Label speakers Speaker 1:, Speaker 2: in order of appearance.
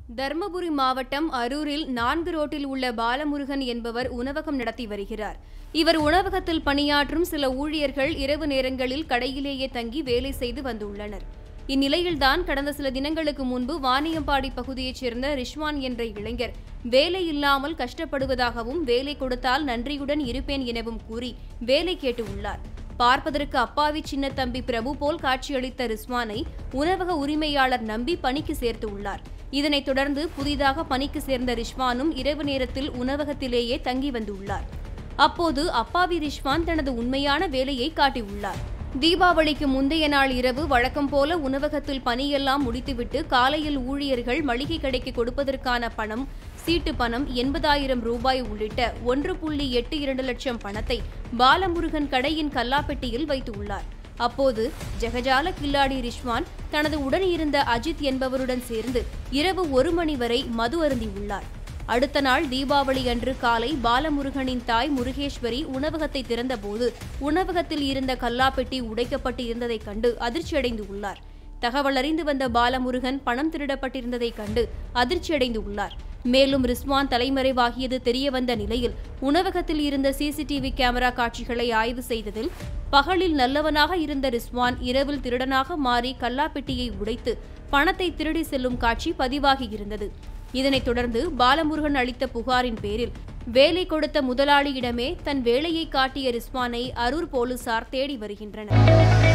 Speaker 1: தர்மபுரி மாவட்டம் அரூரில் 4 ரோட்டில் உள்ள பாலமுருகன் என்பவர் உணவகம் நடத்தி வருகிறார். இவர் உணவகத்தில் பணியாற்றும் சில ஊழியர்கள் இரவு நேரங்களில் கடையிலேயே தங்கி வேலை செய்து வந்துள்ளனர். இந்நிலையில்தான் கடந்த சில தினங்களுக்கு முன்பு வாணியம்பாடி பகுதியைச் சேர்ந்த ரிஷ்வான் என்ற இளைஞர் வேலை இல்லாமல் கஷ்டப்படுவதாகவும் வேலை கொடுத்தால் நன்றியுடன் இருப்பேன் எனவும் கூறி வேலை கேட்டு உள்ளார். பார்ப்பதற்கு அப்பாவி சின்ன தம்பி பிரபு போல் காட்சியளித்த ரிஸ்வானை உணவக உரிமையாளர் நம்பி பணிக்கு சேர்த்து உள்ளார். இதனைத் தொடர்ந்து புதிதாக பணிக்கு சேர்ந்த ரிஷ்வானும் இரவு நேரத்தில் உணவகத்திலேயே தங்கி வந்துள்ளார். அப்போது அப்பாவி ரிஷ்வான் தனது உண்மையான வேலையை காட்டியுள்ளார். தீபாவளிக்கு முந்தைய நாள் இரவு வழக்கம் போல உணவகத்தில் பணியெல்லாம் முடித்துவிட்டு காலையில் ஊழியர்கள் மளிகை கடைக்கு கொடுப்பதற்கான பணம், சீட்டு பணம் 80,000 ரூபாய் உள்ளிட்ட 1.82 லட்சம் பணத்தை பாலமுருகன் கடையின் கல்லாப்பெட்டியில் வைத்துள்ளார். அப்போது ஜெகஜால கில்லாடி ரிஷ்வான் தனது உடன் இருந்த அஜித் என்பவருடன் சேர்ந்து இரவு 1 மணி வரை மது அருந்தியுள்ளார். அடுத்த நாள் தீபாவளி அன்று காலை பாலமுருகனின் தாய் முருகேஸ்வரி உணவகத்தை திறந்தபோது உணவகத்தில் இருந்த கல்லாப்பெட்டி உடைக்கப்பட்டு இருந்ததைக் கண்டு அதிர்ச்சியடைந்து உள்ளார். தகவல் அறிந்து வந்த பாலமுருகன் பணம் திருடப்பட்டிருந்ததைக் கண்டு அதிர்ச்சியடைந்து உள்ளார். மேலும் ரிஸ்வான் தலைமறைவாகியது தெரியவந்த நிலையில் உணவகத்தில் இருந்த சிசிடிவி கேமரா காட்சிகளை ஆய்வு செய்ததில் பகலில் நல்லவனாக இருந்த ரிஸ்வான் இரவில் திருடனாக மாறி கல்லாப்பெட்டியை உடைத்து பணத்தை திருடி செல்லும் காட்சி பதிவாகியிருந்தது. இதனைத் தொடர்ந்து பாலமுருகன் அளித்த புகாரின் பேரில் வேலை கொடுத்த முதலாளியிடமே தன் வேலையை காட்டிய ரிஸ்வானை அரூர் போலீசார் தேடி வருகின்றனர்.